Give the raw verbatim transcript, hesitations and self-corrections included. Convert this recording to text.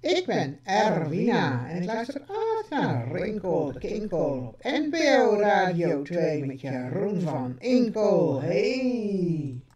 Ik ben Erwina en ik luister altijd naar Rinkeldekinkel op N P O Radio twee met Jeroen van Inkel. Hey!